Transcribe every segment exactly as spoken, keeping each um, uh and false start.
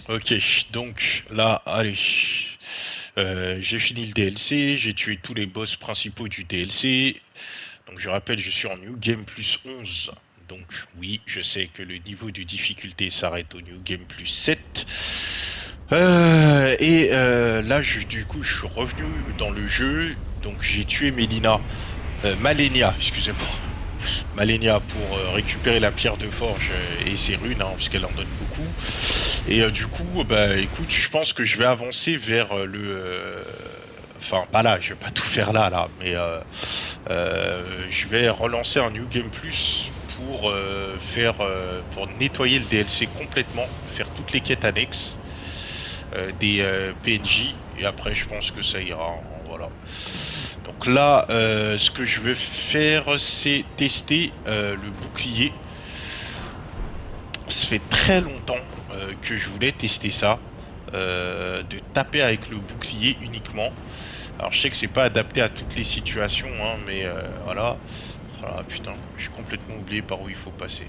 Ok, donc là, allez. Euh, j'ai fini le D L C, j'ai tué tous les boss principaux du D L C. Donc je rappelle, je suis en New Game plus onze. Donc oui, je sais que le niveau de difficulté s'arrête au New Game plus sept. Euh, et euh, là, je, du coup, je suis revenu dans le jeu. Donc j'ai tué Mélina. Euh, Malenia, excusez-moi. Malenia pour euh, récupérer la pierre de forge euh, et ses runes, hein, parce qu'elle en donne beaucoup. Et euh, du coup, bah écoute, je pense que je vais avancer vers euh, le... euh, Enfin, pas là, je vais pas tout faire là, là, mais euh, euh, je vais relancer un New Game Plus pour euh, faire, euh, pour nettoyer le D L C complètement, faire toutes les quêtes annexes euh, des euh, P N J, et après je pense que ça ira, hein, voilà. Donc là, euh, ce que je veux faire, c'est tester euh, le bouclier. Ça fait très longtemps euh, que je voulais tester ça, euh, de taper avec le bouclier uniquement. Alors je sais que c'est pas adapté à toutes les situations, hein, mais euh, voilà. Ah putain, j'ai complètement oublié par où il faut passer.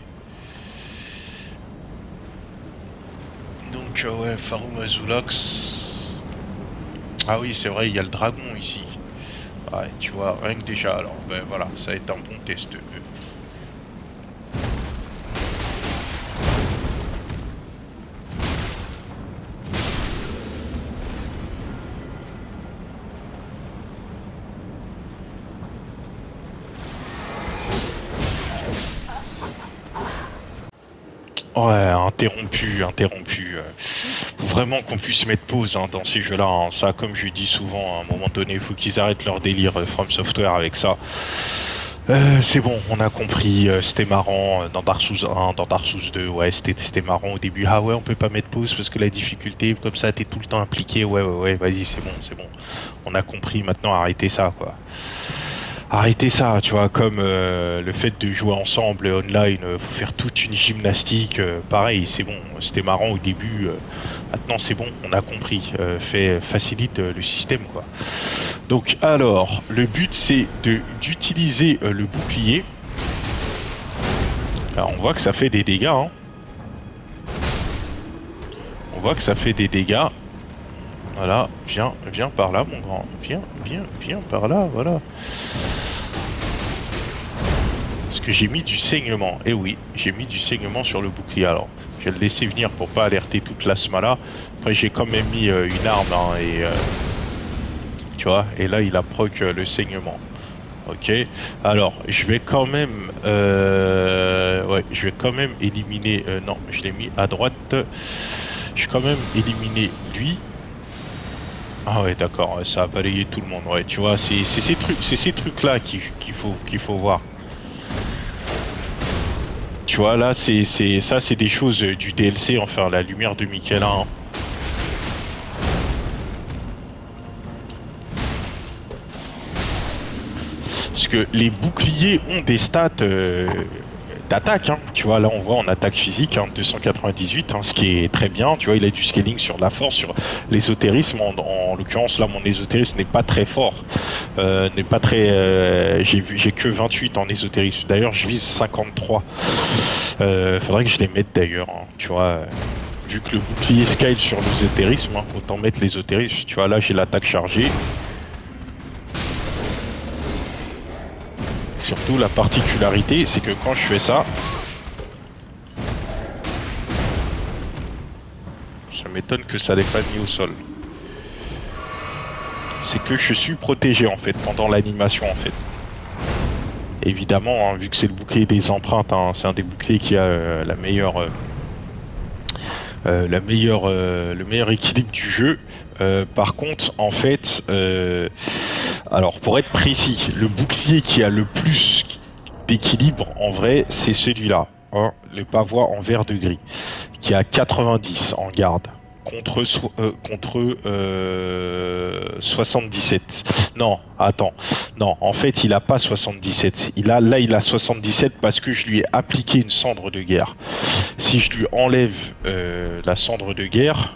Donc euh, ouais, Farum Azulax. Ah oui, c'est vrai, il y a le dragon ici. Ouais, tu vois, rien que déjà, alors ben voilà, ça va être un bon test. Ouais, interrompu, interrompu. Euh, faut vraiment qu'on puisse mettre pause hein, dans ces jeux-là. Hein. Ça, comme je dis souvent, à un moment donné, il faut qu'ils arrêtent leur délire euh, From Software avec ça. Euh, c'est bon, on a compris, euh, c'était marrant euh, dans Dark Souls un, dans Dark Souls deux, ouais, c'était marrant au début. Ah ouais, on peut pas mettre pause parce que la difficulté, comme ça, t'es tout le temps impliqué. Ouais, ouais, ouais, vas-y, c'est bon, c'est bon. On a compris, maintenant arrêtez ça, quoi. Arrêtez ça, tu vois, comme euh, le fait de jouer ensemble online, euh, faut faire toute une gymnastique, euh, pareil, c'est bon, c'était marrant au début, euh, maintenant c'est bon, on a compris, euh, fait, facilite euh, le système, quoi. Donc alors, le but c'est de d'utiliser euh, le bouclier. Alors on voit que ça fait des dégâts, hein. On voit que ça fait des dégâts. Voilà, viens, viens par là mon grand, viens, viens, viens par là, voilà. Parce que j'ai mis du saignement. Et eh oui, j'ai mis du saignement sur le bouclier. Alors, je vais le laisser venir pour pas alerter toute la smala. Après, j'ai quand même mis euh, une arme hein, et euh, tu vois. Et là, il a proc euh, le saignement. Ok. Alors, je vais quand même, euh, ouais, je vais quand même éliminer. Euh, non, je l'ai mis à droite. Je vais quand même éliminer lui. Ah ouais, d'accord. Ça a balayé tout le monde. Ouais, tu vois, c'est ces trucs, c'est ces trucs là qu'il qu'il faut qu'il faut voir. Tu vois, là, c'est ça, c'est des choses du D L C, enfin, la lumière de Michelin. Hein. Parce que les boucliers ont des stats euh, d'attaque, hein. Tu vois, là, on voit en attaque physique, hein, deux cent quatre-vingt-dix-huit, hein, ce qui est très bien. Tu vois, il a du scaling sur la force, sur l'ésotérisme. En, en l'occurrence, là, mon ésotérisme n'est pas très fort. Euh, n'est pas très... Euh, j'ai que vingt-huit en ésotérisme. D'ailleurs, je vise cinquante-trois. Euh, faudrait que je les mette d'ailleurs, hein, tu vois. Euh, vu que le bouclier scale sur l'ésotérisme, hein, autant mettre l'ésotérisme. Tu vois, là, j'ai l'attaque chargée. Surtout, la particularité, c'est que quand je fais ça... Ça m'étonne que ça l'ait pas mis au sol. C'est que je suis protégé, en fait, pendant l'animation, en fait. Évidemment, hein, vu que c'est le bouclier des empreintes, hein, c'est un des boucliers qui a euh, la meilleure... Euh, euh, la meilleure, euh, le meilleur équilibre du jeu. Euh, par contre, en fait... Euh, alors, pour être précis, le bouclier qui a le plus d'équilibre, en vrai, c'est celui-là. Hein, le pavois en vert de gris, qui a quatre-vingt-dix en garde. Contre, so euh, contre euh, soixante-dix-sept. Non, attends. Non, en fait, il a pas soixante-dix-sept. Il a, là, il a soixante-dix-sept parce que je lui ai appliqué une cendre de guerre. Si je lui enlève euh, la cendre de guerre...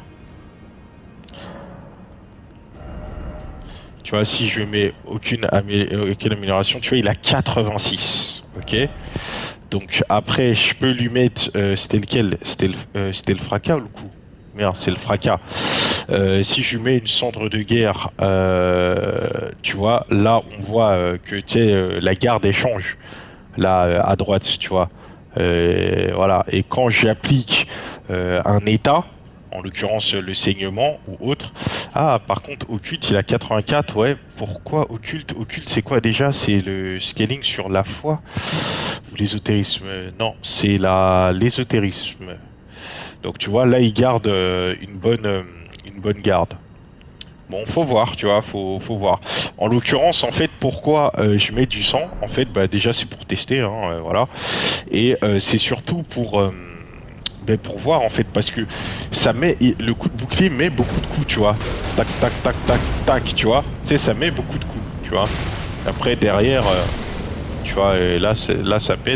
Tu vois, si je mets aucune, amé aucune amélioration, tu vois, il a quatre-vingt-six. Ok. Donc après, je peux lui mettre... Euh, c'était lequel? C'était le, euh, le fracas ou le coup? merde, c'est le fracas. Euh, si je mets une cendre de guerre, euh, tu vois, là on voit euh, que tu sais, euh, la garde échange, là euh, à droite, tu vois. Euh, voilà. Et quand j'applique euh, un état, en l'occurrence le saignement ou autre. Ah, par contre, occulte, il a quatre-vingt-quatre, ouais. Pourquoi occulte? Occulte, c'est quoi déjà? C'est le scaling sur la foi ou l'ésotérisme? Non, c'est la l'ésotérisme. Donc tu vois, là, il garde euh, une bonne, euh, une bonne garde. Bon, faut voir, tu vois, faut, faut voir. En l'occurrence, en fait, pourquoi euh, je mets du sang? En fait, bah déjà c'est pour tester, hein, euh, voilà. Et euh, c'est surtout pour, euh, ben, pour voir en fait, parce que ça met le coup de bouclier met beaucoup de coups, tu vois. Tac, tac, tac, tac, tac, tu vois. Tu sais, ça met beaucoup de coups, tu vois. Après derrière, euh, tu vois, et là, là, ça pète.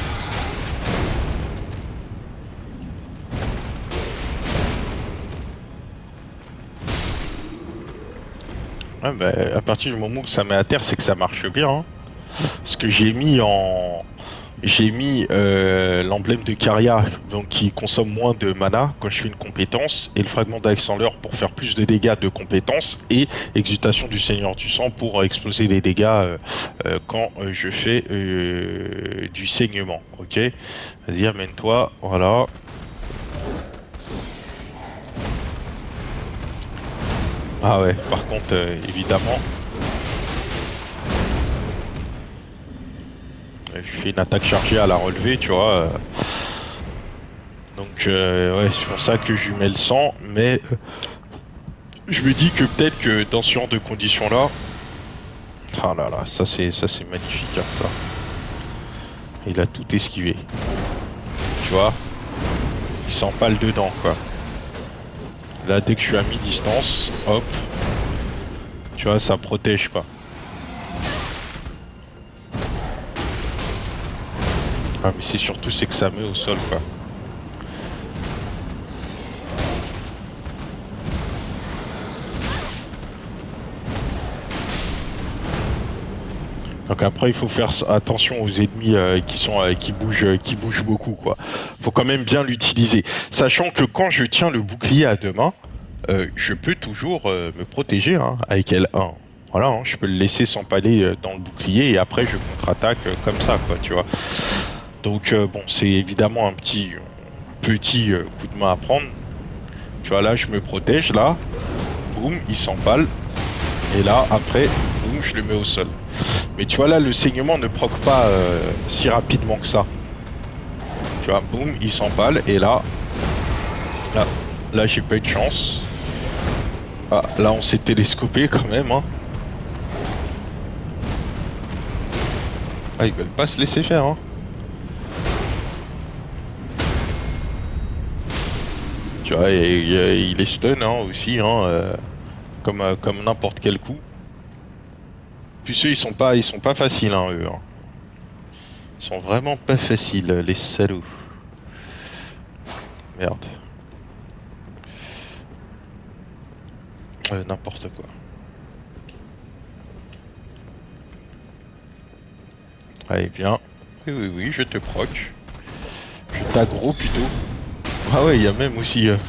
Ouais, bah, à partir du moment où ça met à terre, c'est que ça marche bien. Hein. Parce que j'ai mis en, j'ai mis euh, l'emblème de Caria, donc qui consomme moins de mana quand je fais une compétence, et le fragment d'Alexander pour faire plus de dégâts de compétences, et exultation du Seigneur du Sang pour exploser les dégâts euh, euh, quand euh, je fais euh, du saignement. Ok, vas-y, amène-toi, voilà. Ah ouais, par contre, euh, évidemment, je fais une attaque chargée à la relever, tu vois. Euh, donc, euh, ouais, c'est pour ça que je lui mets le sang, mais euh, je me dis que peut-être que dans ce genre de conditions-là. Ah là là, ça c'est ça c'est magnifique, hein, ça. Il a tout esquivé. Tu vois, il s'empale dedans, quoi. Là, dès que je suis à mi-distance, hop. Tu vois, ça protège, quoi. Ah, mais c'est surtout, c'est que ça met au sol, quoi. Donc après, il faut faire attention aux ennemis euh, qui sont euh, qui bougent euh, qui bougent beaucoup, quoi. Faut quand même bien l'utiliser, sachant que quand je tiens le bouclier à deux mains, euh, je peux toujours euh, me protéger hein, avec L un. Voilà, hein, je peux le laisser s'empaler euh, dans le bouclier et après je contre-attaque euh, comme ça, quoi, tu vois. Donc euh, bon, c'est évidemment un petit petit euh, coup de main à prendre. Tu vois, là, je me protège, là, boum, il s'empale, et là, après, boum, je le mets au sol. Mais tu vois là, le saignement ne proc pas euh, si rapidement que ça. Tu vois, boum, il s'emballe et là, là, là j'ai pas eu de chance. Ah, là on s'est télescopé quand même. Hein. Ah, ils veulent pas se laisser faire. Hein. Tu vois, et, et, il est stun hein, aussi, hein, euh, comme, euh, comme n'importe quel coup. Puis eux, ils sont pas, ils sont pas faciles, hein, eux. Hein. Ils sont vraiment pas faciles, les salauds. Merde. Euh, n'importe quoi. Allez, viens. Oui, oui, oui, je te proc. Je t'aggro plutôt. Ah ouais, il y a même aussi... Euh...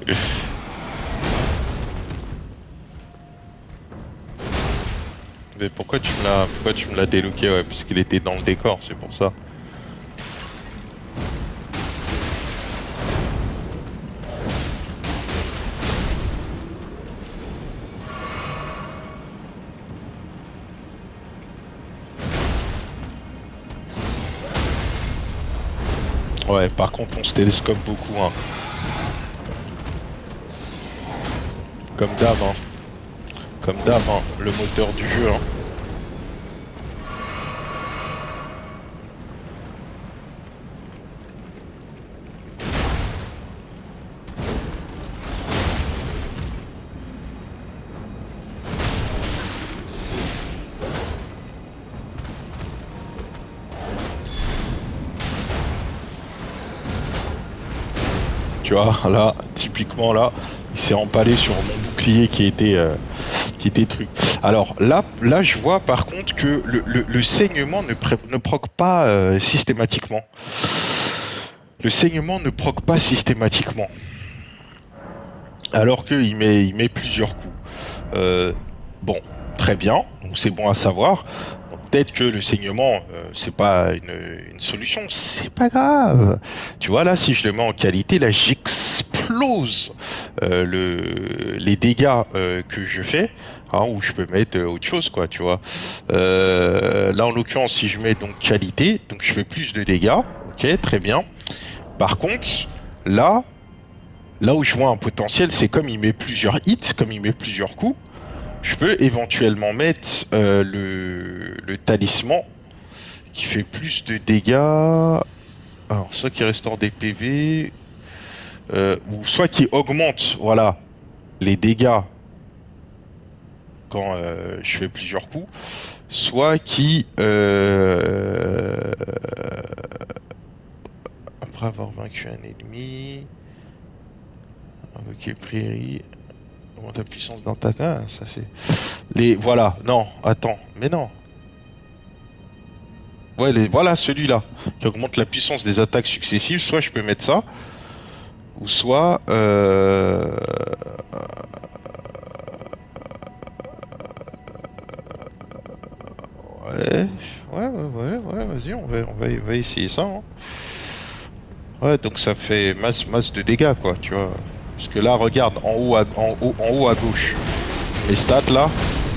Mais pourquoi tu me l'as pourquoi tu me l'as déloqué? Ouais, puisqu'il était dans le décor, c'est pour ça. Ouais, par contre on se télescope beaucoup, hein. Comme d'hab, hein. Comme d'hab, hein. Le moteur du jeu, hein. Tu vois, là, typiquement là, il s'est empalé sur mon bouclier qui était, euh, qui était truc. Alors là, là, je vois par contre que le, le, le saignement ne, ne proc pas euh, systématiquement. Le saignement ne proc pas systématiquement. alors qu'il met, il met plusieurs coups. Euh, bon, très bien, donc c'est bon à savoir. Peut-être que le saignement, euh, c'est pas une, une solution, c'est pas grave. Tu vois, là, si je le mets en qualité, là, j'explose euh, le, les dégâts euh, que je fais, hein, où je peux mettre euh, autre chose, quoi, tu vois. Euh, là, en l'occurrence, si je mets donc qualité, donc je fais plus de dégâts, ok, très bien. Par contre, là, là où je vois un potentiel, c'est comme il met plusieurs hits, comme il met plusieurs coups. Je peux éventuellement mettre euh, le, le talisman qui fait plus de dégâts. Alors, soit qui restaure des P V, euh, ou soit qui augmente, voilà, les dégâts quand euh, je fais plusieurs coups, soit qui, euh, après avoir vaincu un ennemi, invoquer prairie, augmente la puissance d'attaque. Ah, ça c'est. Les. Voilà, non, attends, mais non. Ouais, les, voilà celui-là, qui augmente la puissance des attaques successives. Soit je peux mettre ça, ou soit... Euh... Ouais, ouais, ouais, ouais, ouais, vas-y, on va, on va, on va essayer ça. Hein. Ouais, donc ça fait masse, masse de dégâts, quoi, tu vois. Parce que là, regarde, en haut à, en haut, en haut à gauche, les stats, là.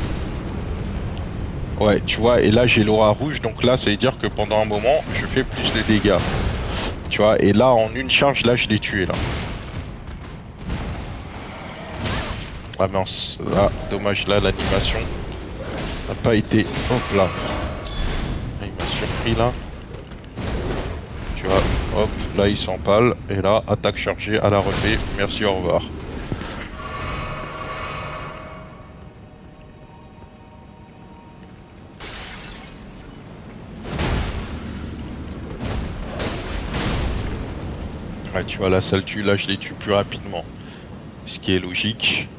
Ouais, tu vois, et là, j'ai l'aura rouge, donc là, ça veut dire que pendant un moment, je fais plus de dégâts. Tu vois, et là, en une charge, là, je l'ai tué, là. Ah mince, là, dommage, là, l'animation n'a pas été... Hop là. Il m'a surpris, là. Tu vois, hop, là, il s'empale. Et là, attaque chargée à la relevée. Merci, au revoir. Ouais, tu vois, là, ça le tue. Là, je les tue plus rapidement. Ce qui est logique.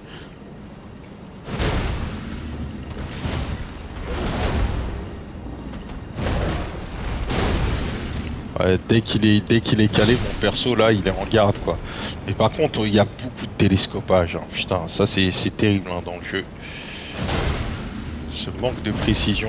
Ouais, dès qu'il est, dès qu'il est calé, mon perso là, il est en garde quoi. Mais par contre, il y a beaucoup de télescopage. Hein. Putain, ça c'est terrible hein, dans le jeu. Ce manque de précision.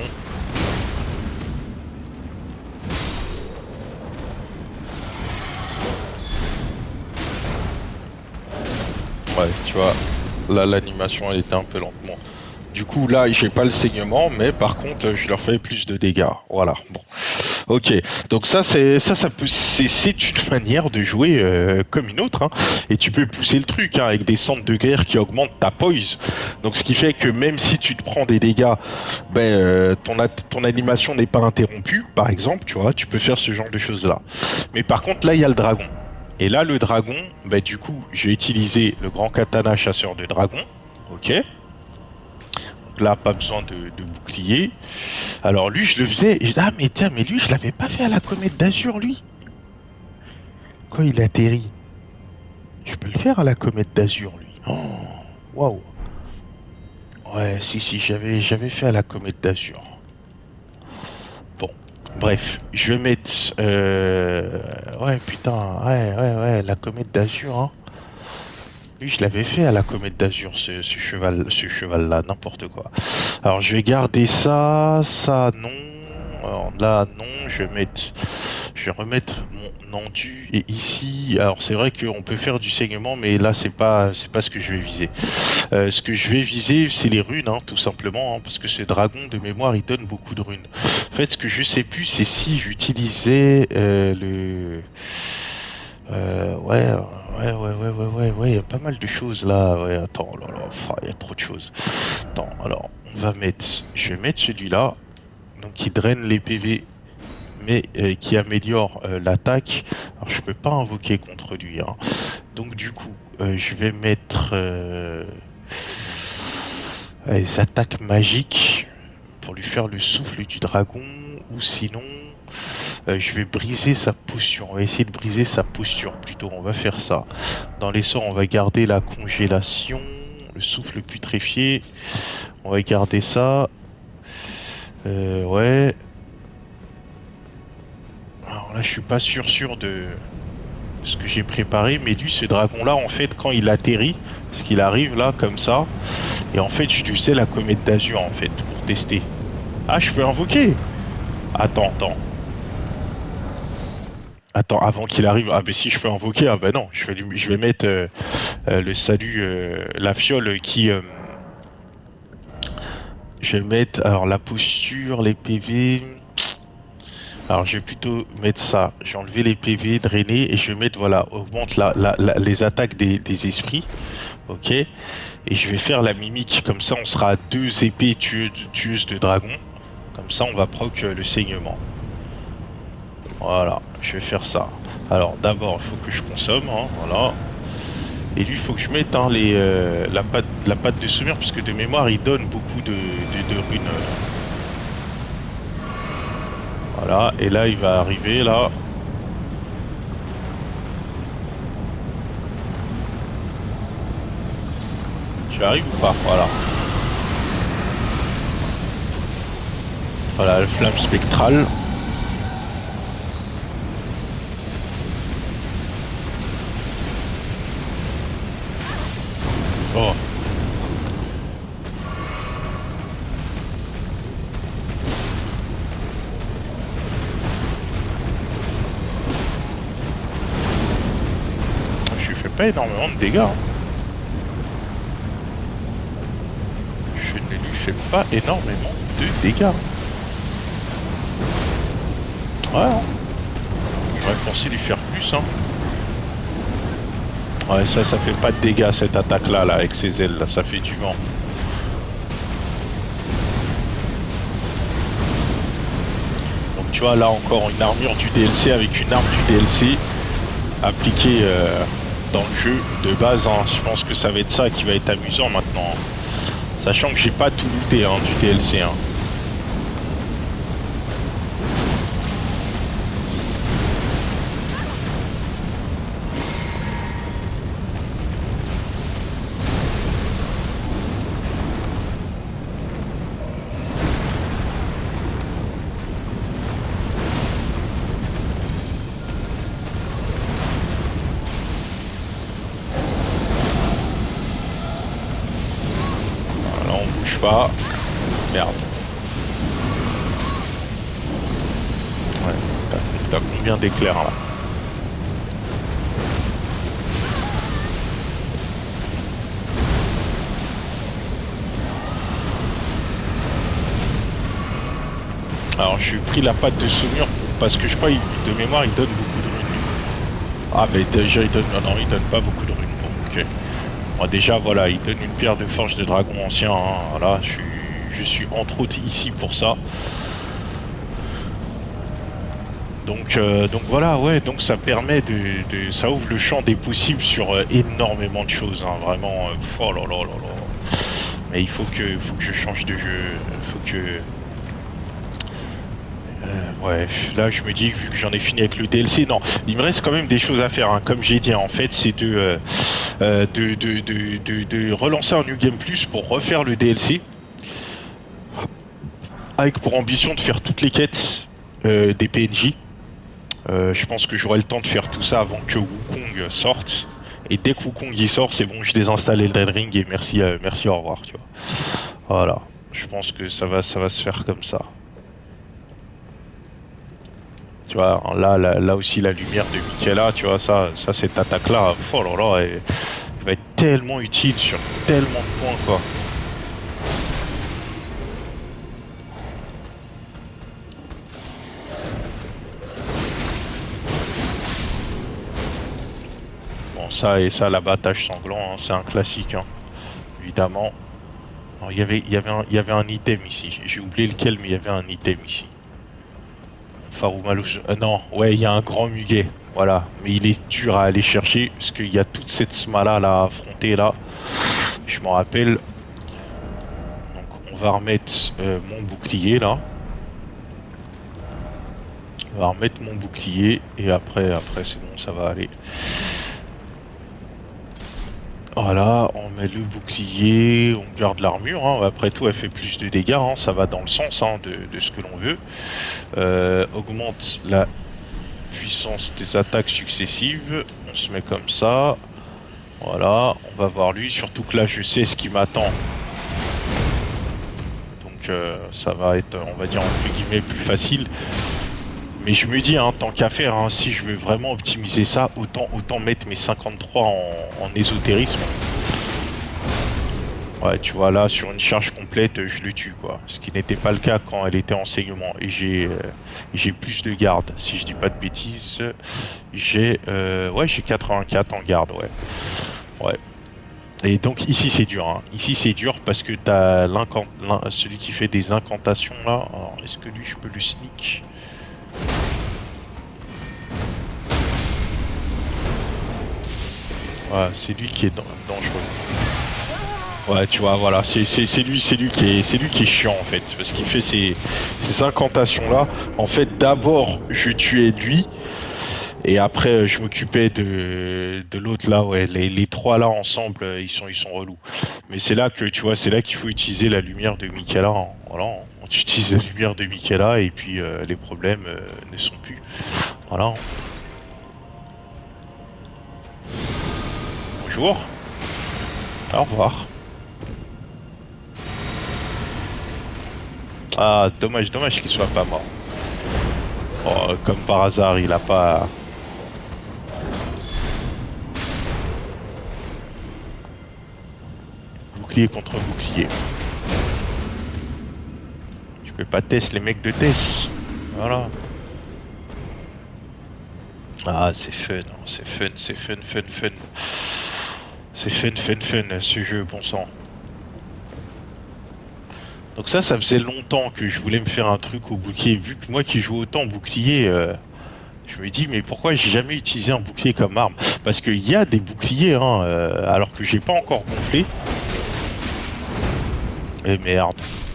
Ouais, tu vois, là l'animation elle était un peu lentement. Du coup là, j'ai pas le saignement, mais par contre, je leur fais plus de dégâts. Voilà. Bon. Ok, donc ça c'est ça ça peut c'est une manière de jouer euh, comme une autre hein. Et tu peux pousser le truc hein, avec des centres de guerre qui augmentent ta poise. Donc ce qui fait que même si tu te prends des dégâts, ben euh, ton ton animation n'est pas interrompue, par exemple, tu vois, tu peux faire ce genre de choses là. Mais par contre là il y a le dragon. Et là le dragon, ben du coup je vais utiliser le grand katana chasseur de dragon. Ok. Là, pas besoin de, de bouclier. Alors lui, je le faisais. Et je dis, ah, mais tiens, mais lui, je l'avais pas fait à la comète d'Azur, lui. Quand il atterrit. Je peux le faire à la comète d'Azur, lui. Oh, waouh. Ouais, si, si, j'avais j'avais fait à la comète d'Azur. Bon, bref, je vais mettre. Euh... Ouais, putain, ouais, ouais, ouais, la comète d'Azur, hein. Lui, je l'avais fait à la comète d'Azur, ce, ce cheval, ce cheval-là, n'importe quoi. Alors, je vais garder ça, ça, non. Alors là, non, je vais mettre, je vais remettre mon endu. Et ici, alors c'est vrai qu'on peut faire du saignement, mais là, c'est pas, c'est pas ce que je vais viser. Euh, ce que je vais viser, c'est les runes, hein, tout simplement, hein, parce que ce dragon de mémoire, il donne beaucoup de runes. En fait, ce que je sais plus, c'est si j'utilisais euh, le Euh, ouais, ouais, ouais, ouais, ouais, ouais, ouais, il y a pas mal de choses là. Ouais, attends, oh là, là, il y a trop de choses. Attends, alors, on va mettre, je vais mettre celui-là, donc qui draine les P V, mais euh, qui améliore euh, l'attaque. Alors, je peux pas invoquer contre lui, hein. Donc, du coup, euh, je vais mettre euh, les attaques magiques pour lui faire le souffle du dragon, ou sinon. Euh, je vais briser sa posture. On va essayer de briser sa posture plutôt. On va faire ça. Dans les sorts, on va garder la congélation, le souffle putréfié. On va garder ça. Euh, ouais. Alors là, je suis pas sûr sûr de ce que j'ai préparé. Mais lui, ce dragon-là, en fait, quand il atterrit, parce qu'il arrive là, comme ça, et en fait, je sais la comète d'azur, en fait, pour tester. Ah, je peux invoquer. Attends, attends. Attends, avant qu'il arrive. Ah, mais si je peux invoquer, ah bah non, je vais, lui... je vais mettre euh, euh, le salut, euh, la fiole qui. Euh... Je vais mettre. Alors, la posture, les P V. Alors, je vais plutôt mettre ça. Je vais enlever les P V, drainer, et je vais mettre, voilà, augmente la, la, la, les attaques des, des esprits. Ok. Et je vais faire la mimique. Comme ça, on sera à deux épées tueuses, tueuses de dragon. Comme ça, on va proc euh, le saignement. Voilà, je vais faire ça. Alors d'abord, il faut que je consomme, hein, voilà. Et lui, il faut que je mette hein, les, euh, la, pâte, la pâte de saumure, parce que de mémoire, il donne beaucoup de, de, de runes. Voilà, et là, il va arriver, là. Tu arrives ou pas? Voilà. Voilà, la flamme spectrale. Oh. Je lui fais pas énormément de dégâts. Hein. Je ne lui fais pas énormément de dégâts. Ouais. Hein. J'aurais pensé lui faire plus. Hein. Ouais, ça, ça fait pas de dégâts cette attaque là, là avec ses ailes, là, ça fait du vent. Donc tu vois là encore une armure du D L C avec une arme du D L C appliquée euh, dans le jeu de base. Hein. Je pense que ça va être ça qui va être amusant maintenant. Hein. Sachant que j'ai pas tout looté hein, du D L C. Hein. Pas. Merde. Ouais, t'as combien d'éclairs là? Alors j'ai pris la pâte de saumure parce que je crois de mémoire il donne beaucoup de runes. Ah mais déjà il donne. Non, non il donne pas beaucoup de runes. Bon, ok. Bon, déjà voilà, il donne une pierre de forge de dragon ancien. Hein. Voilà, je suis, je suis entre autres ici pour ça. Donc, euh, donc voilà, ouais, donc ça permet de, de, ça ouvre le champ des possibles sur euh, énormément de choses, hein, vraiment. Euh, oh là là là là. Mais il faut que, faut que je change de jeu, faut que. Euh, ouais, là je me dis vu que j'en ai fini avec le D L C, non, il me reste quand même des choses à faire. Hein. Comme j'ai dit, en fait, c'est de, euh, euh, de, de, de, de, de relancer un New Game Plus pour refaire le D L C, avec pour ambition de faire toutes les quêtes euh, des P N J. Euh, je pense que j'aurai le temps de faire tout ça avant que Wukong sorte. Et dès que Wukong y sort, c'est bon, je désinstalle Elden Ring et merci, euh, merci, au revoir, tu vois. Voilà, je pense que ça va, ça va se faire comme ça. Tu vois, là, là, là aussi la lumière de Michaela, tu vois, ça, ça cette attaque-là, oh là là, elle, elle va être tellement utile sur tellement de points, quoi. Ça et ça, l'abattage sanglant, hein, c'est un classique, hein, évidemment. Alors, y avait, y avait un, y avait un item ici. J'ai oublié lequel, mais il y avait un item ici. Faroumalous. Euh, non, ouais, il y a un grand muguet. Voilà, mais il est dur à aller chercher parce qu'il y a toute cette smala là à affronter là. Je m'en rappelle. Donc, on va remettre euh, mon bouclier là. On va remettre mon bouclier et après, après c'est bon, ça va aller. Voilà, on met le bouclier, on garde l'armure, hein. Après tout elle fait plus de dégâts, hein. Ça va dans le sens hein, de, de ce que l'on veut. Euh, augmente la puissance des attaques successives. On se met comme ça. Voilà, on va voir lui. Surtout que là, je sais ce qui m'attend. Donc euh, ça va être, on va dire, entre guillemets, plus facile. Mais je me dis, hein, tant qu'à faire, hein, si je veux vraiment optimiser ça, autant, autant mettre mes cinquante-trois en, en ésotérisme. Ouais, tu vois, là, sur une charge complète, je le tue, quoi. Ce qui n'était pas le cas quand elle était enseignement. Et j'ai euh, j'ai plus de garde, si je dis pas de bêtises. J'ai euh, ouais, j'ai quatre-vingt-quatre en garde, ouais. Ouais. Et donc, ici, c'est dur, hein. Ici, c'est dur parce que t'as l'incant... celui qui fait des incantations, là. Alors, est-ce que lui, je peux le sneak? Ouais, c'est lui qui est dangereux. Ouais, tu vois, voilà, c'est lui, c'est lui qui est, c'est lui qui est chiant en fait, parce qu'il fait ces, ces incantations là. En fait, d'abord, je tuais lui, et après, je m'occupais de, de l'autre là. Ouais, les, les trois là ensemble, ils sont, ils sont relous. Mais c'est là que tu vois, c'est là qu'il faut utiliser la lumière de Michaela. Hein. Voilà, on utilise la lumière de Michaela et puis euh, les problèmes euh, ne sont plus. Voilà. Bonjour. Au revoir. Ah, dommage, dommage qu'il soit pas mort. Oh, comme par hasard, il a pas... Bouclier contre bouclier. Je peux pas test les mecs de test. Voilà. Ah, c'est fun, c'est fun, c'est fun, fun, fun. C'est fun, fun, fun, ce jeu, bon sang. Donc ça, ça faisait longtemps que je voulais me faire un truc au bouclier. Vu que moi qui joue autant au bouclier, euh, je me dis, mais pourquoi j'ai jamais utilisé un bouclier comme arme? Parce qu'il y a des boucliers, hein, euh, alors que j'ai pas encore gonflé. Et merde.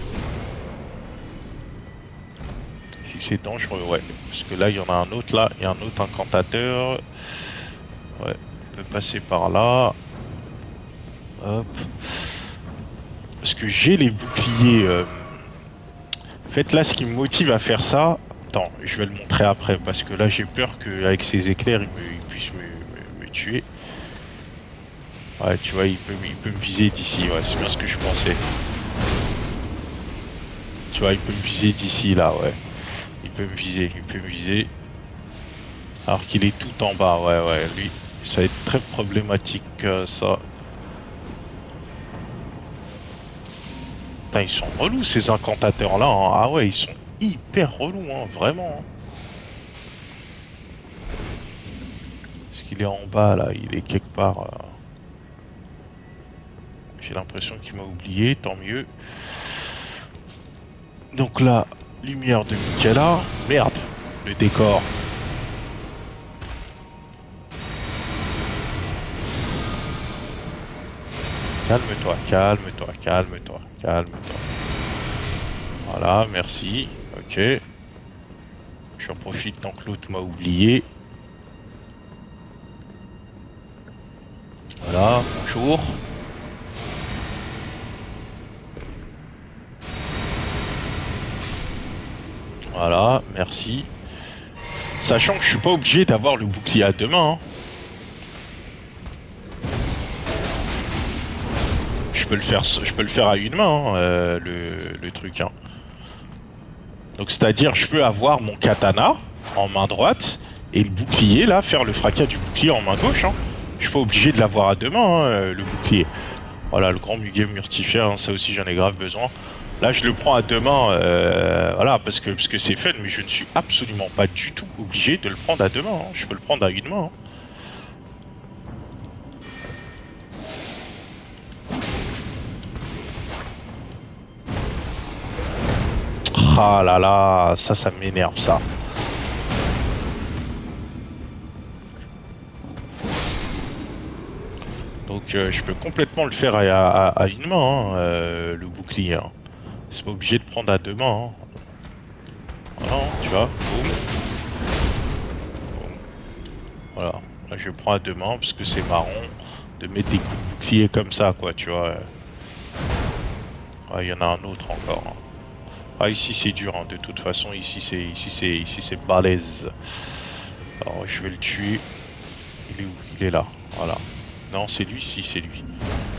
Si c'est dangereux, ouais. Parce que là, il y en a un autre, là. Il y a un autre incantateur. Ouais, on peut passer par là. Hop. Parce que j'ai les boucliers. Euh... En fait, là, ce qui me motive à faire ça... Attends, je vais le montrer après, parce que là, j'ai peur qu'avec ces éclairs, il, me... il puisse me... Me... me tuer. Ouais, tu vois, il peut, il peut me viser d'ici, ouais, c'est bien ce que je pensais. Tu vois, il peut me viser d'ici, là, ouais. Il peut me viser, il peut me viser. Alors qu'il est tout en bas, ouais, ouais, lui, ça va être très problématique, euh, ça. Putain, ils sont relous ces incantateurs là, hein. Ah ouais, ils sont hyper relous, hein, vraiment. Est-ce qu'il est en bas là? Il est quelque part. Euh... J'ai l'impression qu'il m'a oublié, tant mieux. Donc là, lumière de Michaela. Merde, le décor. Calme-toi, calme-toi, calme-toi, calme-toi. Voilà, merci. Ok. J'en profite tant que l'autre m'a oublié. Voilà, bonjour. Voilà, merci. Sachant que je suis pas obligé d'avoir le bouclier à deux mains. Hein. Je peux le faire, je peux le faire à une main, hein, euh, le, le truc. Hein. Donc c'est-à-dire, je peux avoir mon katana en main droite et le bouclier là, faire le fracas du bouclier en main gauche. Hein. Je suis pas obligé de l'avoir à deux mains, hein, le bouclier. Voilà, le grand Mugen Murtifère, hein, ça aussi j'en ai grave besoin. Là, je le prends à deux mains, euh, voilà, parce que parce que c'est fun, mais je ne suis absolument pas du tout obligé de le prendre à deux mains. Hein. Je peux le prendre à une main. Hein. Ah là là, ça, ça m'énerve, ça. Donc euh, je peux complètement le faire à, à, à une main, hein, euh, le bouclier. Hein. C'est pas obligé de prendre à deux mains. Hein. Voilà, tu vois. Boum. Boum. Voilà. Là, je prends à deux mains parce que c'est marrant de mettre des coups de bouclier comme ça, quoi, tu vois. Il y en a un autre encore. Hein. Ah, ici c'est dur, hein. De toute façon, ici c'est ici c'est ici c'est balèze. Alors je vais le tuer. Il est où? Il est là. Voilà. Non, c'est lui, si, c'est lui.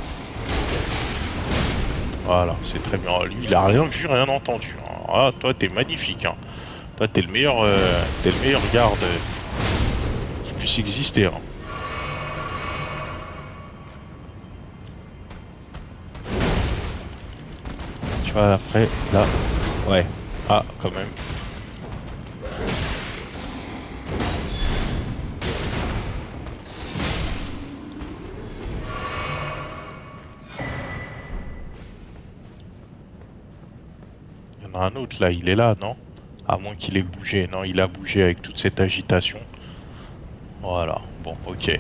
Voilà, c'est très bien. Lui, il a rien vu, rien entendu. Ah, toi, t'es magnifique. Hein. Toi, t'es le meilleur, euh, t'es le meilleur garde qui puisse exister. Hein. Tu vois, après, là, ouais. Ah, quand même. Il y en a un autre là, il est là, non? À moins qu'il ait bougé. Non, il a bougé avec toute cette agitation. Voilà, bon, ok.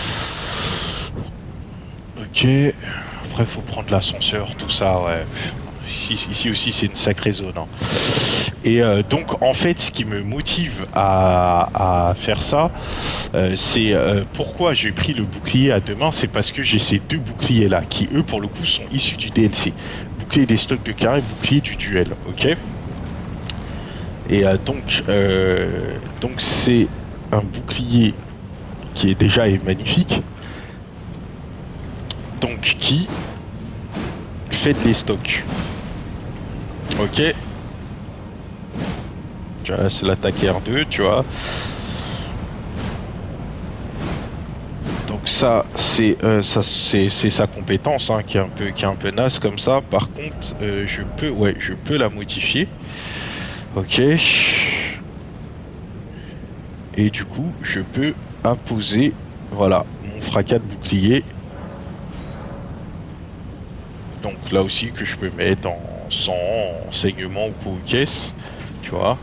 Ok. Après, faut prendre l'ascenseur, tout ça, ouais. Ici, ici aussi, c'est une sacrée zone. Hein. Et euh, donc, en fait, ce qui me motive à, à faire ça, euh, c'est euh, pourquoi j'ai pris le bouclier à deux mains, c'est parce que j'ai ces deux boucliers là, qui eux, pour le coup, sont issus du D L C. Bouclier des stocks de carré, bouclier du duel, ok? Et euh, donc, euh, donc c'est un bouclier qui est déjà est magnifique, donc qui fait des stocks. Ok. Tu vois, c'est l'attaque R deux, tu vois. Donc ça, c'est euh, ça, c'est sa compétence hein, qui est un peu qui est un peu naze comme ça. Par contre, euh, je peux, ouais, je peux la modifier. Ok. Et du coup, je peux imposer, voilà, mon fracas de bouclier. Donc là aussi que je peux mettre en sang, en saignement ou quoi, caisse, tu vois.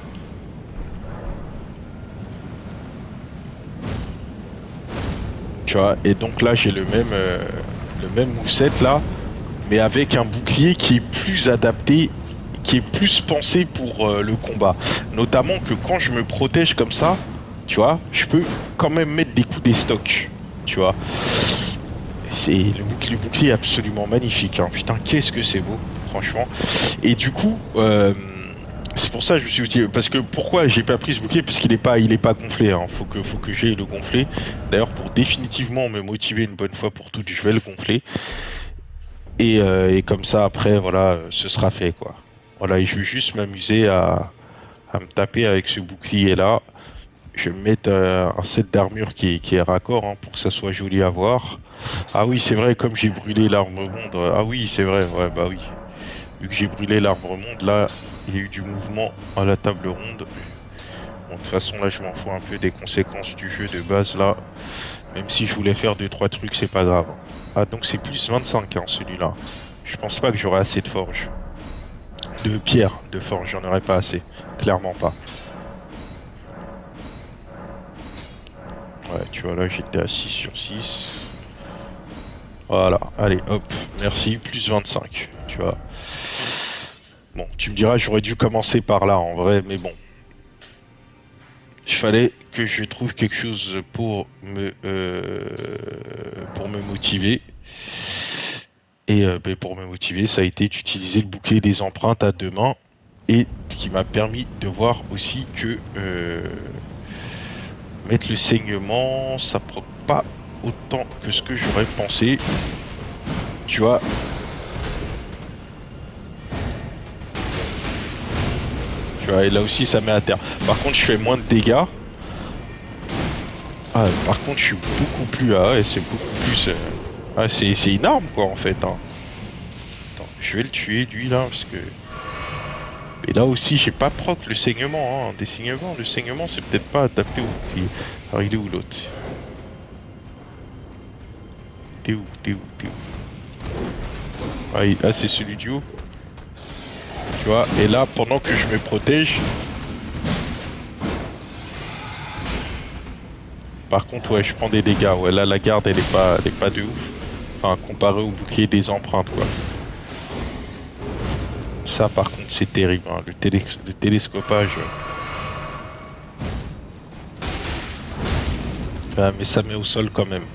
Tu vois, et donc là j'ai le même euh, le même moveset là, mais avec un bouclier qui est plus adapté, qui est plus pensé pour euh, le combat. Notamment que quand je me protège comme ça, tu vois, je peux quand même mettre des coups des stocks, tu vois. C'est le bouclier, le bouclier est absolument magnifique. Hein. Putain, qu'est-ce que c'est beau, franchement. Et du coup, euh, c'est pour ça que je me suis dit, parce que pourquoi j'ai pas pris ce bouclier, parce qu'il est pas, il est pas gonflé. Hein. Faut que, faut que j'aille le gonfler. D'ailleurs, pour définitivement me motiver une bonne fois pour toutes, je vais le gonfler. Et, euh, et comme ça, après, voilà, ce sera fait, quoi. Voilà, et je vais juste m'amuser à, à me taper avec ce bouclier là. Je vais me mettre euh, un set d'armure qui, qui est raccord hein, pour que ça soit joli à voir. Ah oui, c'est vrai, comme j'ai brûlé l'arbre monde. euh, Ah oui, c'est vrai, ouais, bah oui. Vu que j'ai brûlé l'arbre monde, là, il y a eu du mouvement à la table ronde. Bon, de toute façon, là, je m'en fous un peu des conséquences du jeu de base, là. Même si je voulais faire deux trois trucs, c'est pas grave. Ah, donc c'est plus vingt-cinq, hein, celui-là. Je pense pas que j'aurai assez de forge. De pierre, de forge, j'en aurais pas assez. Clairement pas. Ouais, tu vois, là, j'étais à six sur six. Voilà, allez, hop, merci, plus vingt-cinq, tu vois. Bon, tu me diras, j'aurais dû commencer par là, en vrai, mais bon. Il fallait que je trouve quelque chose pour me, euh, pour me motiver. Et euh, ben, pour me motiver, ça a été d'utiliser le bouclier des empreintes à deux mains. Et qui m'a permis de voir aussi que euh, mettre le saignement, ça proc pas autant que ce que j'aurais pensé. Tu vois. Tu vois, et là aussi ça met à terre. Par contre, je fais moins de dégâts. Ah, par contre, je suis beaucoup plus... Ah ouais, c'est beaucoup plus... Euh... Ah, c'est une arme, quoi, en fait. Hein. Attends, je vais le tuer, lui, là, parce que... Et là aussi, j'ai pas proc le saignement, hein. Des saignements, le saignement, c'est peut-être pas adapté au bouclier. Alors, il est où, l'autre? T'es où? T'es où? T'es où? Ah, il... ah c'est celui du haut. Tu vois, et là, pendant que je me protège... Par contre, ouais, je prends des dégâts. Ouais, là, la garde, elle est pas, elle est pas de ouf. Enfin, comparé au bouclier des empreintes, quoi. Ça, par contre, c'est terrible. Hein. Le, télé le télescopage. Ah, mais ça met au sol quand même.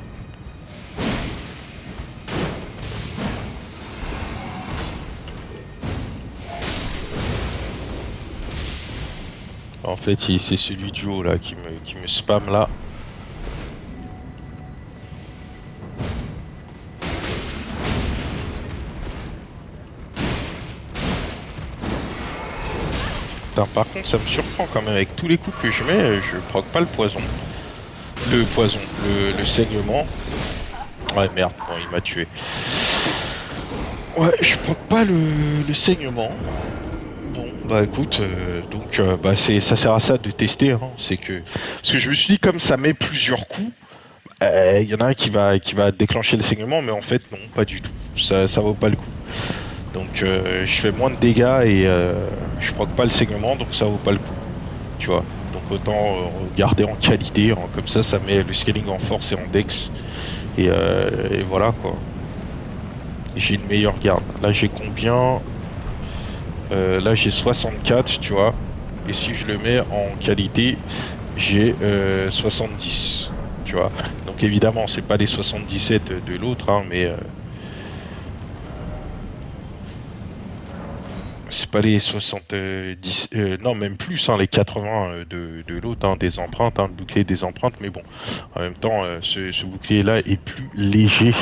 En fait, c'est celui du haut là qui me, qui me spam là. Putain, par contre, ça me surprend quand même. Avec tous les coups que je mets, je proc pas le poison. Le poison, le, le saignement. Ouais, merde, bon, il m'a tué. Ouais, je proc pas le, le saignement. Bon, bah écoute, euh, donc euh, bah c'est ça sert à ça de tester, hein, c'est que parce que je me suis dit comme ça met plusieurs coups, il euh, y en a un qui va qui va déclencher le saignement, mais en fait non, pas du tout, ça ça vaut pas le coup. Donc euh, je fais moins de dégâts et euh, je proc pas le saignement, donc ça vaut pas le coup, tu vois. Donc autant euh, garder en qualité, hein, comme ça ça met le scaling en force et en dex et, euh, et voilà quoi. J'ai une meilleure garde. Là j'ai combien? Euh, là j'ai soixante-quatre, tu vois, et si je le mets en qualité, j'ai euh, soixante-dix, tu vois. Donc évidemment, c'est pas les soixante-dix-sept de l'autre, hein, mais euh, c'est pas les soixante-dix, euh, non même plus, hein, les quatre-vingts de, de l'autre, hein, des empreintes, hein, le bouclier des empreintes, mais bon, en même temps, euh, ce, ce bouclier-là est plus léger.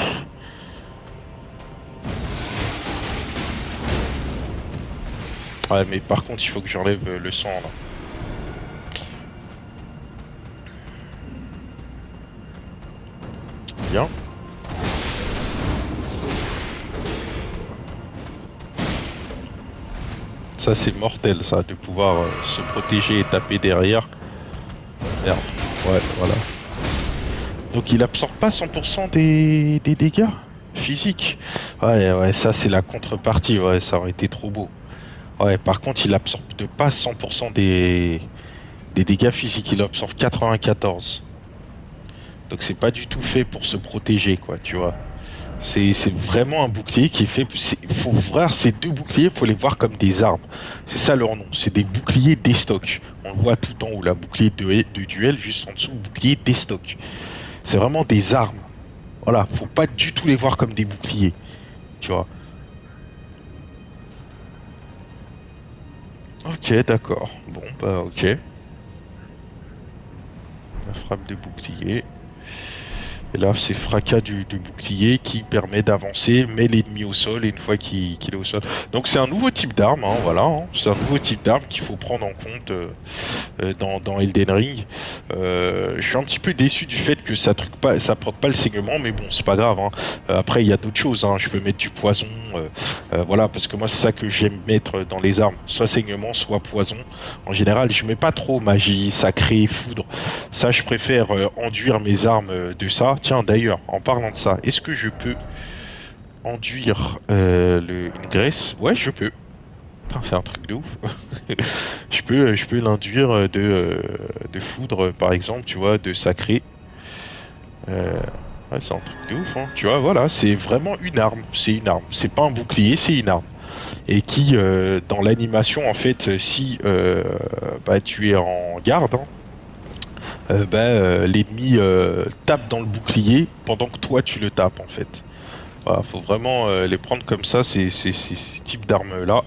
Ouais, mais par contre, il faut que j'enlève le sang là. Bien. Ça, c'est mortel, ça, de pouvoir euh, se protéger et taper derrière. Merde. Ouais, voilà. Donc, il absorbe pas cent pour cent des, des dégâts physiques. Ouais, ouais, ça, c'est la contrepartie. Ouais, ça aurait été trop beau. Ouais, par contre, il absorbe pas cent pour cent des, des dégâts physiques, il absorbe quatre-vingt-quatorze. Donc c'est pas du tout fait pour se protéger, quoi, tu vois. C'est vraiment un bouclier qui est fait... Faut voir ces deux boucliers, faut les voir comme des armes. C'est ça leur nom, c'est des boucliers destock. On le voit tout en haut, la bouclier de, de duel, juste en dessous, bouclier destock. C'est vraiment des armes. Voilà, faut pas du tout les voir comme des boucliers, tu vois. Ok, d'accord. Bon, bah ok. La frappe de bouclier. Et là, c'est fracas du, du bouclier qui permet d'avancer, met l'ennemi au sol, et une fois qu'il qu'il est au sol. Donc c'est un nouveau type d'arme, hein, voilà. Hein. C'est un nouveau type d'arme qu'il faut prendre en compte euh, euh, dans, dans Elden Ring. Euh, je suis un petit peu déçu du fait que ça truc pas, ça porte pas le saignement, mais bon, c'est pas grave. Hein. Euh, après, il y a d'autres choses. Hein. Je peux mettre du poison, euh, euh, voilà, parce que moi, c'est ça que j'aime mettre dans les armes, soit saignement, soit poison. En général, je mets pas trop magie, sacré, foudre. Ça, je préfère euh, enduire mes armes euh, de ça. Tiens, d'ailleurs, en parlant de ça, est-ce que je peux enduire euh, le, une graisse? Ouais, je peux. C'est un truc de ouf. je peux, je peux l'induire de, euh, de foudre, par exemple, tu vois, de sacré. Euh, ouais, c'est un truc de ouf, hein. Tu vois, voilà, c'est vraiment une arme. C'est une arme. C'est pas un bouclier, c'est une arme. Et qui, euh, dans l'animation, en fait, si euh, bah, tu es en garde, hein, Euh, bah, euh, l'ennemi euh, tape dans le bouclier pendant que toi tu le tapes en fait. Voilà, faut vraiment euh, les prendre comme ça, ces, ces, ces, ces types d'armes là.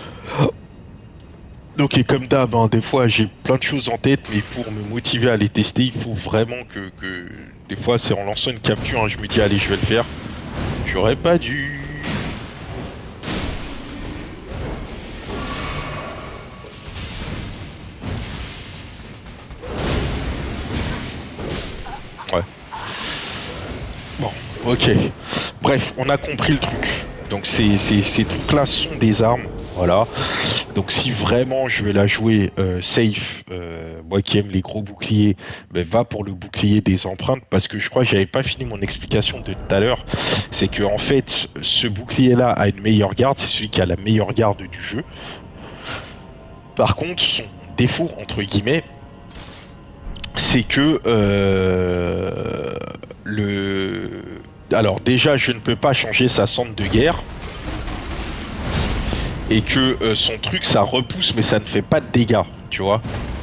Donc et comme d'hab, hein, des fois j'ai plein de choses en tête, mais pour me motiver à les tester, il faut vraiment que, que... des fois c'est en lançant une capture, hein, je me dis allez je vais le faire. J'aurais pas dû. Ouais. Bon, ok. Bref, on a compris le truc. Donc ces, ces, ces trucs-là sont des armes, voilà. Donc si vraiment je vais la jouer euh, safe, euh, moi qui aime les gros boucliers, ben va pour le bouclier des empreintes, parce que je crois que j'avais pas fini mon explication de tout à l'heure. C'est que en fait, ce bouclier-là a une meilleure garde, c'est celui qui a la meilleure garde du jeu. Par contre, son défaut entre guillemets, c'est que euh, le alors déjà je ne peux pas changer sa centre de guerre et que euh, son truc ça repousse mais ça ne fait pas de dégâts, tu vois.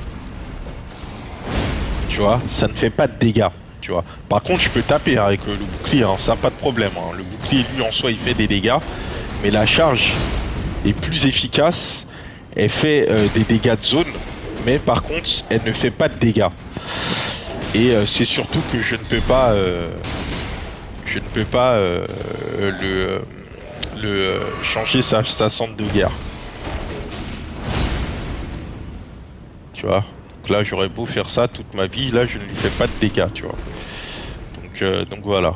Tu vois, ça ne fait pas de dégâts, tu vois. Par contre je peux taper hein, avec euh, le bouclier, hein, ça pas de problème. Hein. Le bouclier lui en soi il fait des dégâts, mais la charge est plus efficace, elle fait euh, des dégâts de zone Mais par contre, elle ne fait pas de dégâts. Et euh, c'est surtout que je ne peux pas... Euh, je ne peux pas euh, le, le euh, changer sa, sa centre de guerre. Tu vois. Donc là, j'aurais beau faire ça toute ma vie, là, je ne lui fais pas de dégâts, tu vois. Donc, euh, donc voilà.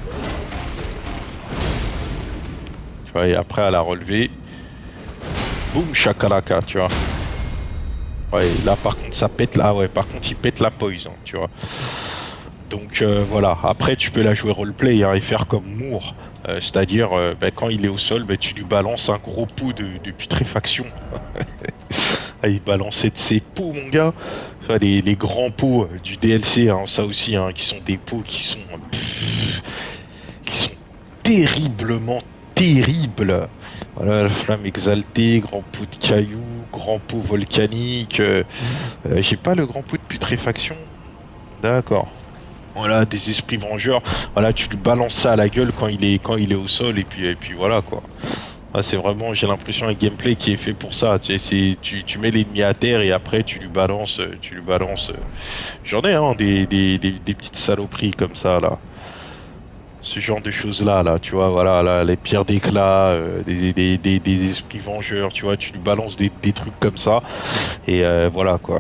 Tu vois, et après, à la relever, boum, chakalaka, tu vois. Ouais, là, par contre, ça pète là. Ah ouais, par contre, il pète la poison, tu vois. Donc euh, voilà, après tu peux la jouer roleplay hein, et faire comme Moore, euh, c'est-à-dire euh, bah, quand il est au sol, bah, tu lui balances un gros pot de, de putréfaction. Ah, il balançait de ses pots mon gars, enfin, les, les grands pots euh, du D L C, hein, ça aussi, hein, qui sont des pots qui sont, pff, qui sont terriblement terribles. Voilà, la flamme exaltée, grand pot de cailloux, grand pot volcanique, euh, euh, j'ai pas le grand pot de putréfaction, d'accord. Voilà, des esprits vengeurs. Voilà, tu lui balances ça à la gueule quand il est quand il est au sol et puis et puis voilà quoi. Ah, c'est vraiment, j'ai l'impression un gameplay qui est fait pour ça. Tu sais, c'est tu, tu mets l'ennemi à terre et après tu lui balances, tu lui balances. J'en ai hein, des, des, des, des petites saloperies comme ça là. Ce genre de choses là, là, tu vois, voilà, là, les pierres d'éclat, euh, des, des, des, des esprits vengeurs, tu vois, tu lui balances des, des trucs comme ça et euh, voilà quoi.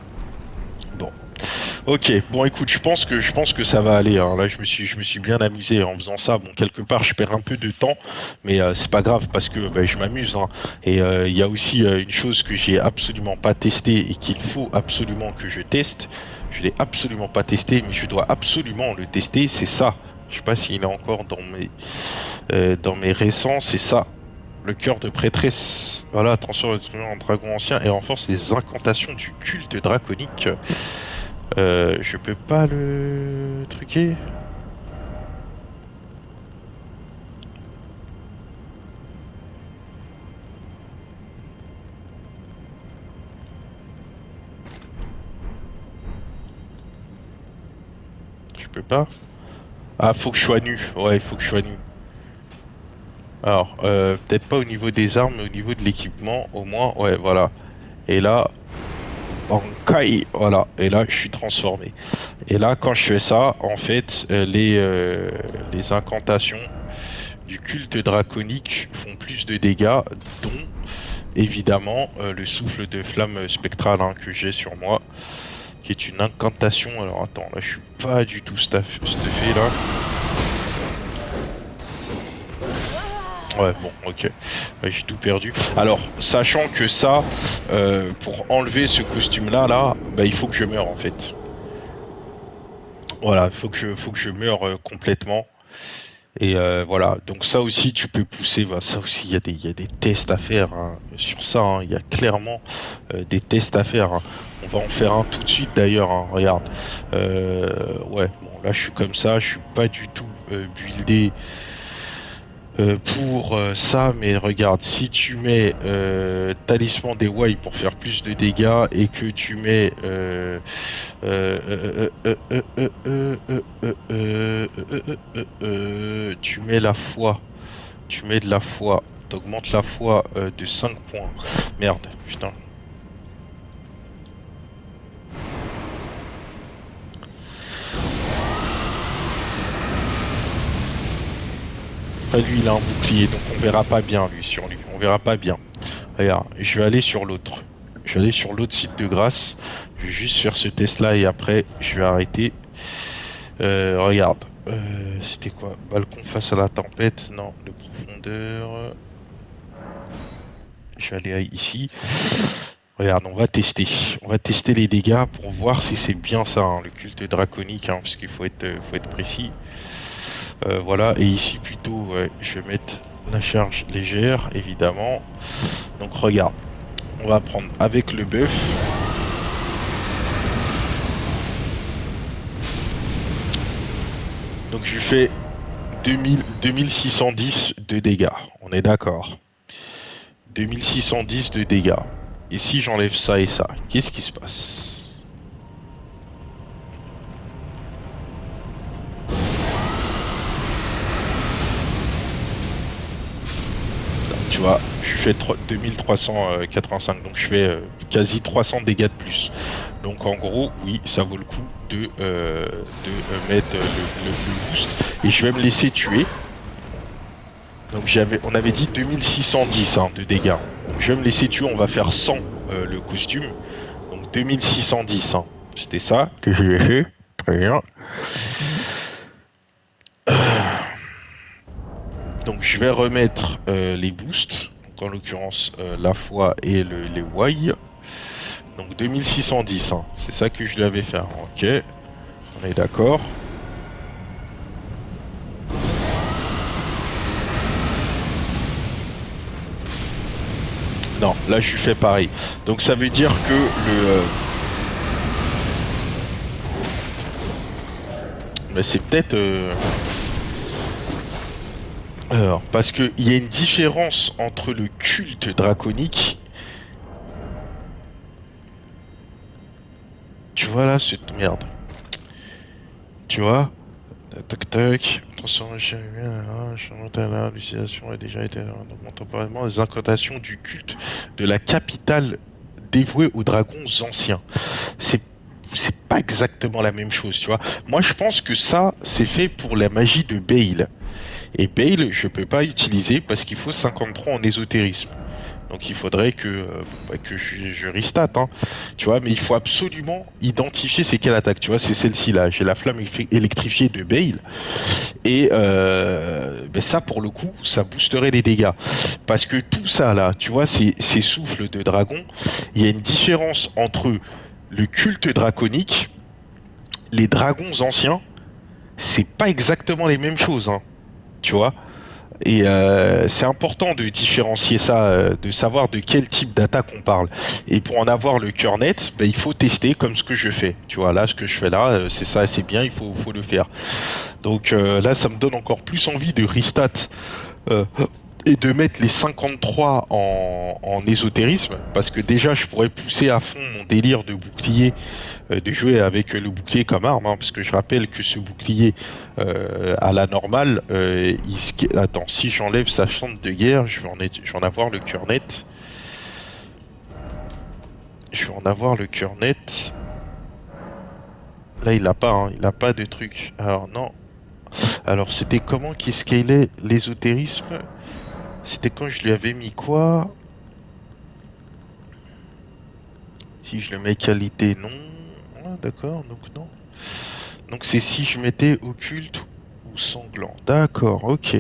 Ok, bon écoute, je pense que je pense que ça va aller. Hein. Là, je me suis je me suis bien amusé en faisant ça. Bon, quelque part, je perds un peu de temps, mais euh, c'est pas grave parce que bah, je m'amuse. Hein. Et il euh, y a aussi euh, une chose que j'ai absolument pas testé et qu'il faut absolument que je teste. Je l'ai absolument pas testé, mais je dois absolument le tester. C'est ça. Je sais pas s'il est encore dans mes euh, dans mes récents. C'est ça. Le cœur de prêtresse. Voilà, transforme en dragon ancien et renforce les incantations du culte draconique. Euh, je peux pas le truquer. Je peux pas. Ah, faut que je sois nu. Ouais, il faut que je sois nu. Alors, euh, peut-être pas au niveau des armes, mais au niveau de l'équipement, au moins. Ouais, voilà. Et là, Bankai, voilà. Et là, je suis transformé. Et là, quand je fais ça, en fait, euh, les euh, les incantations du culte draconique font plus de dégâts, dont évidemment euh, le souffle de flamme spectrale hein, que j'ai sur moi, qui est une incantation. Alors attends, là je suis pas du tout stuff, stuffé là. Ouais, bon, ok. Ouais, j'ai tout perdu. Alors, sachant que ça, euh, pour enlever ce costume-là, là, bah, il faut que je meure en fait. Voilà, il faut que je, faut que je meure euh, complètement. Et euh, voilà, donc ça aussi tu peux pousser, bah, ça aussi il y, a des, y a des tests à faire hein, sur ça, hein. Il y a clairement euh, des tests à faire. Hein. On va en faire un tout de suite d'ailleurs, hein. Regarde. Euh, ouais, bon là je suis comme ça, je suis pas du tout euh, buildé euh, pour euh, ça, mais regarde, si tu mets euh, talisman des Wai pour faire plus de dégâts et que tu mets euh, euh, euh, euh, euh, euh, euh, euh, euh, euh, euh, euh, euh, tu mets la foi, tu mets de la foi, t'augmentes la foi euh, de cinq points. Merde, putain. Ah, lui il a un bouclier donc on verra pas bien lui sur lui, on verra pas bien. Regarde, je vais aller sur l'autre. Je vais aller sur l'autre site de grâce. Je vais juste faire ce test là et après je vais arrêter. Euh, regarde. Euh, C'était quoi? Balcon face à la tempête? Non, de profondeur. Je vais aller ici. Regarde, on va tester. On va tester les dégâts pour voir si c'est bien ça, hein, le culte draconique, hein, parce qu'il faut être, faut être précis. Euh, voilà, et ici plutôt, ouais, je vais mettre la charge légère, évidemment. Donc regarde, on va prendre avec le buff. Donc je fais deux mille, deux mille six cent dix de dégâts, on est d'accord. deux mille six cent dix de dégâts. Et si j'enlève ça et ça, qu'est-ce qui se passe? Tu vois, je fais deux mille trois cent quatre-vingt-cinq, donc je fais euh, quasi trois cents dégâts de plus. Donc en gros, oui, ça vaut le coup de, euh, de euh, mettre le, le, le boost. Et je vais me laisser tuer. Donc j'avais, on avait dit deux mille six cent dix hein, de dégâts. Donc je vais me laisser tuer, on va faire cent euh, le costume. Donc deux mille six cent dix. Hein. C'était ça que j'ai fait. Très bien. Donc je vais remettre euh, les boosts. Donc, en l'occurrence euh, la foi et le, les Y. Donc deux mille six cent dix. Hein. C'est ça que je lui avais fait. Ok. On est d'accord. Non, là je lui fais pareil. Donc ça veut dire que le... Euh... Mais c'est peut-être... Euh... Alors, parce qu'il y a une différence entre le culte draconique... Tu vois là, cette merde. Tu vois? Tac tac. Attention, je l'utilisation a déjà été temporairement les incantations du culte de la capitale dévouée aux dragons anciens. C'est c'est pas exactement la même chose, tu vois. Moi, je pense que ça, c'est fait pour la magie de Bale. Et Bale, je peux pas utiliser parce qu'il faut cinquante-trois en ésotérisme. Donc il faudrait que, euh, bah, que je, je restat, hein, tu vois, mais il faut absolument identifier c'est quelle attaque, tu vois, c'est celle-ci là, j'ai la flamme électrifiée de Bale, et euh, ben ça pour le coup, ça boosterait les dégâts, parce que tout ça là, tu vois, ces, ces souffles de dragon, il y a une différence entre le culte draconique, les dragons anciens, c'est pas exactement les mêmes choses, hein, tu vois. Et euh, c'est important de différencier ça, euh, de savoir de quel type d'attaque on parle. Et pour en avoir le cœur net, ben, il faut tester comme ce que je fais. Tu vois, là, ce que je fais là, euh, c'est ça, c'est bien, il faut, faut le faire. Donc euh, là, ça me donne encore plus envie de restat euh, et de mettre les cinquante-trois en, en ésotérisme, parce que déjà, je pourrais pousser à fond mon délire de bouclier, euh, de jouer avec le bouclier comme arme, hein, parce que je rappelle que ce bouclier euh, à la normale, euh, il... attends, si j'enlève sa chante de guerre, je vais en, être... je vais en avoir le cœur net. Je vais en avoir le cœur net. Là, il a pas, hein, il a pas de truc. Alors non. Alors c'était comment qu'il scalait l'ésotérisme? C'était quand je lui avais mis quoi? Si je le mets qualité, non. Ah, d'accord, donc non. Donc c'est si je mettais occulte ou sanglant. D'accord, ok.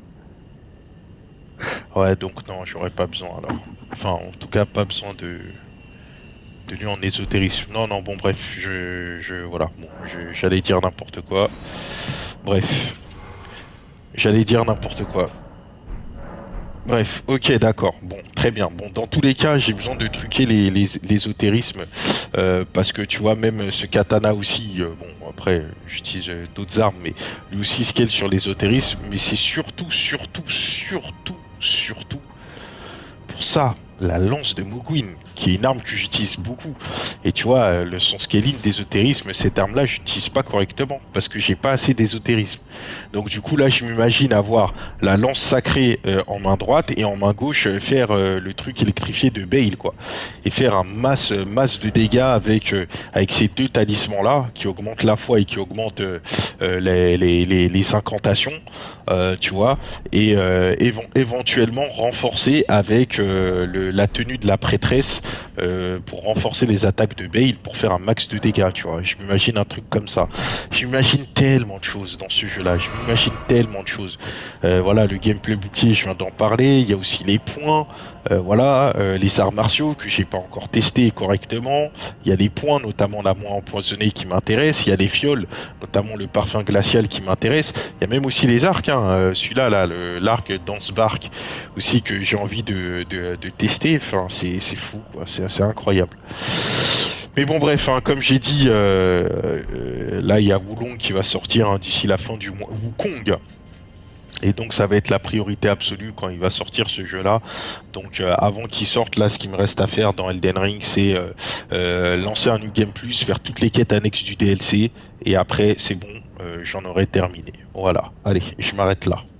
Ouais, donc non, j'aurais pas besoin alors. Enfin, en tout cas, pas besoin de... de lui en ésotérisme. Non, non, bon, bref, je... je voilà, bon, j'allais dire n'importe quoi. Bref. J'allais dire n'importe quoi. Bref, ok, d'accord. Bon, très bien. Bon, dans tous les cas, j'ai besoin de truquer les, les, l'ésotérisme euh, parce que tu vois, même ce katana aussi, euh, bon, après, j'utilise euh, d'autres armes, mais lui aussi scale sur l'ésotérisme, mais c'est surtout, surtout, surtout, surtout pour ça, la lance de Mogwin, qui est une arme que j'utilise beaucoup. Et tu vois, le son scaling d'ésotérisme, cette arme-là, j'utilise pas correctement parce que j'ai pas assez d'ésotérisme. Donc du coup, là, je m'imagine avoir la lance sacrée euh, en main droite et en main gauche euh, faire euh, le truc électrifié de Bale, quoi. Et faire un masse, masse de dégâts avec, euh, avec ces deux talismans-là qui augmentent la foi et qui augmentent euh, euh, les, les, les, les incantations, euh, tu vois, et euh, év éventuellement renforcer avec euh, le, la tenue de la prêtresse euh, pour renforcer les attaques de Bale pour faire un max de dégâts, tu vois. Je m'imagine un truc comme ça. J'imagine tellement de choses dans ce jeu-là. Je m'imagine tellement de choses. Euh, voilà, le gameplay bouclier, je viens d'en parler. Il y a aussi les points. Euh, voilà, euh, les arts martiaux que j'ai pas encore testé correctement. Il y a les points, notamment la moins empoisonnée qui m'intéresse. Il y a les fioles, notamment le parfum glacial qui m'intéresse. Il y a même aussi les arcs. Hein. Euh, Celui-là, là, le, l'arc Danse Bark aussi que j'ai envie de, de, de tester. Enfin, c'est fou, quoi. C'est assez incroyable. Mais bon, bref, hein, comme j'ai dit, euh, euh, là, il y a Wulong qui va sortir hein, d'ici la fin du mois. Wukong. Et donc ça va être la priorité absolue quand il va sortir ce jeu-là. Donc euh, avant qu'il sorte, là, ce qui me reste à faire dans Elden Ring, c'est euh, euh, lancer un New Game Plus, faire toutes les quêtes annexes du D L C, et après c'est bon, euh, j'en aurai terminé. Voilà, allez, je m'arrête là.